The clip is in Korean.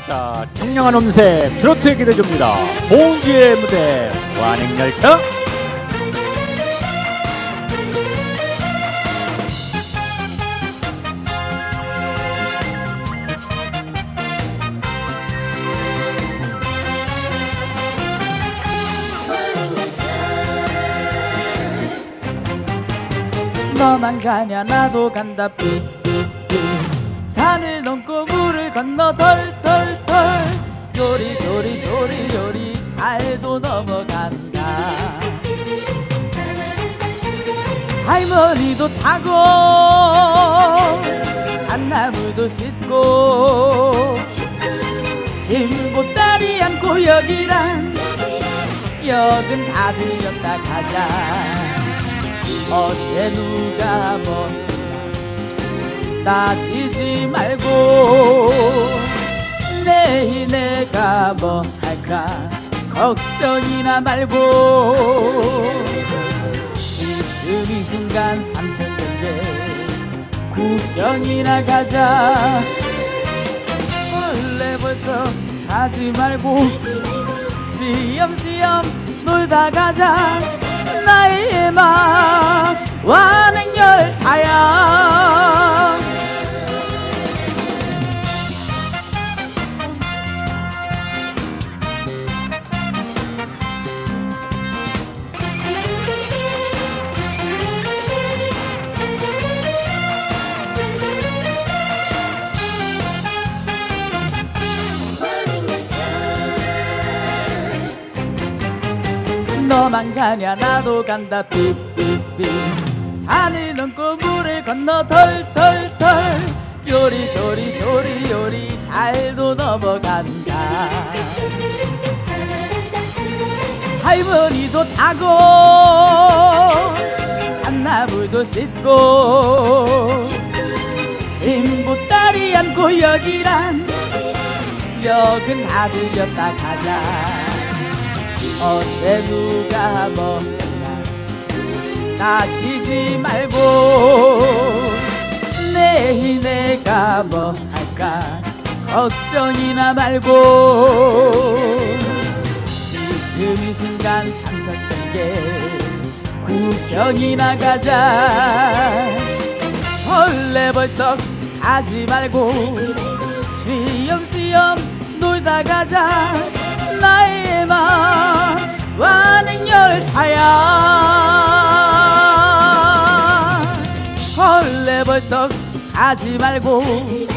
자, 청량한 음색 트로트에 기대줍니다. 봉지의 무대 완행열차. 너만 가냐 나도 간다 삐삐삐 산을 넘고 물을 건너 덜덜덜 요리조리 조리요리 잘도 넘어간다. 할머니도 타고 산나무도 싣고 신보따리 안고 여기란 역은 다 들렸다 가자. 어째 누가 뭐 따지지 말고 내일 내가 뭐 할까 걱정이나 말고 지금 이 순간 삼천년대 구경이나 가자. 벌레벌떡 가지 말고 시험시험 놀다 가자. 나의 맘 완행열차야. 너만 가냐 나도 간다 삐삐삐 산을 넘고 물을 건너 덜덜덜 요리조리 조리요리 잘도 넘어간다. 할머니도 타고 산나무도 싣고 신보따리 안고 여기란 역은 다 들렸다 가자. 어째 누가 뭐 따지지 말고 내일 내가 뭐 할까 걱정이나 말고 지금 이 순간 삼천년대 구경이나 가자. 벌레벌떡 가지 말고 쉬엄쉬엄 놀다 가자. 나의 맘 완행열차야. 벌레벌떡 가지 말고